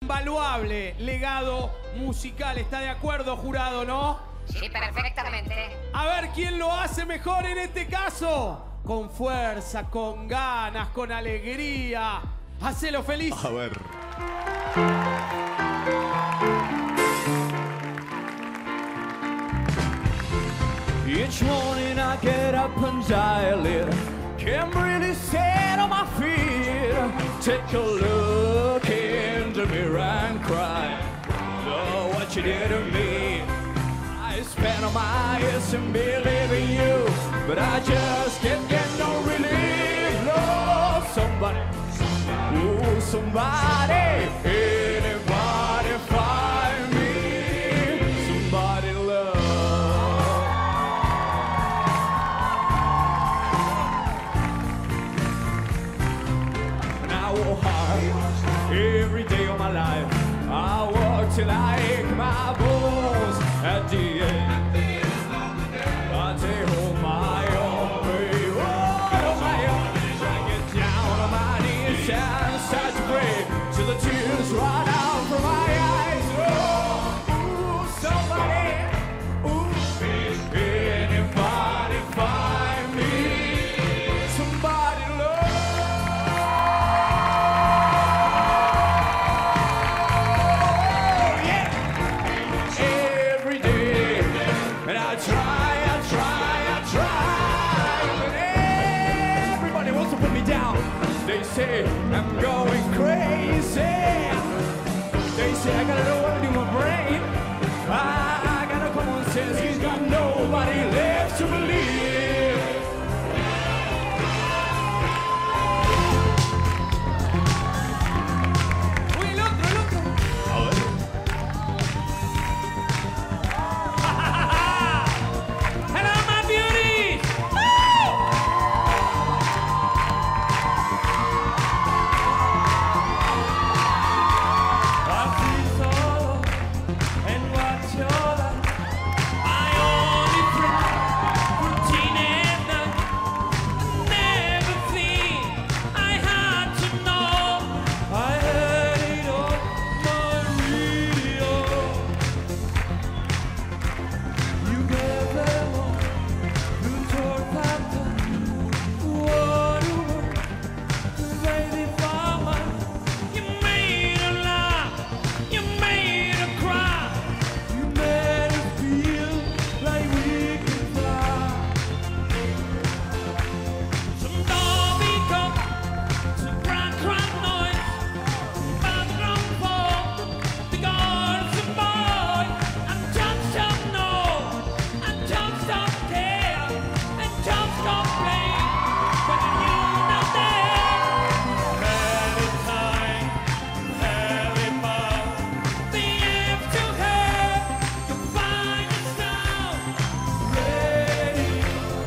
Invaluable legado musical. ¿Está de acuerdo, jurado, no? Sí, perfectamente. A ver quién lo hace mejor en este caso. Con fuerza, con ganas, con alegría. Hacelo feliz. A ver. Each morning I get up and dial it. Can't really stand on my feet. Take a look in the mirror and cry. Oh, what you did to me. I spent all my years in believing you, but I just can't get no relief. Love somebody, ooh, somebody, anybody find me, somebody love. And I work hard every day of my life. I work till I ache my bones. At the end, I take home my own way. Oh, my own. I get down on my knees and start to pray till the tears run out from my eyes. Oh, ooh, somebody, ooh, anybody find me, somebody love. Every day, and I try, but everybody wants to put me down. They say I'm going crazy. They say I gotta know what to do with my brain. I got a common sense. He's got nobody left to believe. Uy, el otro, el otro. A ver. Hello, my beauties. I feel solo and watch your life. My only friend, routine and night. Never think I had to know. I had it on my radio. You never want to talk about what you want, baby, for mine. You made her laugh, you made her cry, you made her feel like we could fly. Some Dobby come to background noise, background fall, the guards and boy, and don't stop no, and don't stop care, and don't stop playing, when you're not there. Every time, every mile, the empty head, you find yourself ready.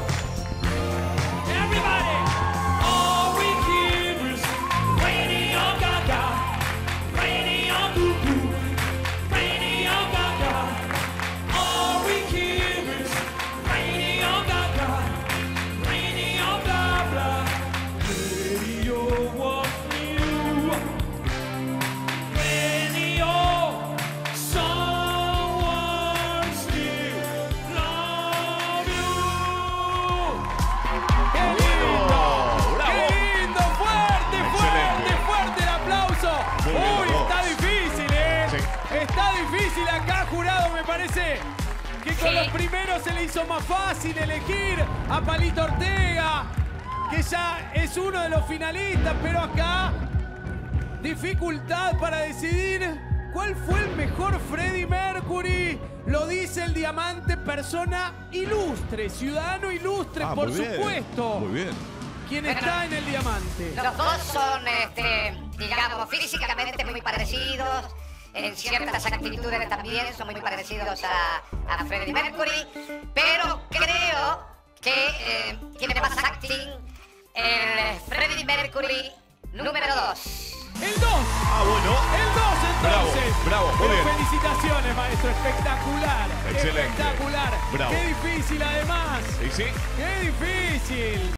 Everybody, all we hear is Radio Gaga, Radio Goo Goo, Radio Gaga. All we hear is Radio Gaga, Radio blah blah. Radio was new. Radio, someone still love you. ¡Qué lindo! bravo. ¡Qué lindo! ¡Fuerte, fuerte, Excelente. fuerte el aplauso! Muy bien, ¡Uy, los está dos. difícil, eh! Sí. Está difícil acá, jurado, me parece que con Sí. los primeros se le hizo más fácil elegir a Palito Ortega, que ya es uno de los finalistas, pero acá dificultad para decidir cuál fue el mejor Freddie Mercury. Lo dice el Diamante, persona ilustre, ciudadano ilustre, por muy bien. supuesto. Muy bien. Quien está en el Diamante. Los dos son, digamos, físicamente muy parecidos. En ciertas actitudes también son muy parecidos a Freddie Mercury. Pero creo que tiene más acting el Freddie Mercury número 2. El 2. Ah, bueno. El 2 entonces. Bravo, muy Pero bien. felicitaciones, maestro. Espectacular. Excelente. Espectacular. Bravo. Qué difícil además. ¿Y sí? Qué difícil.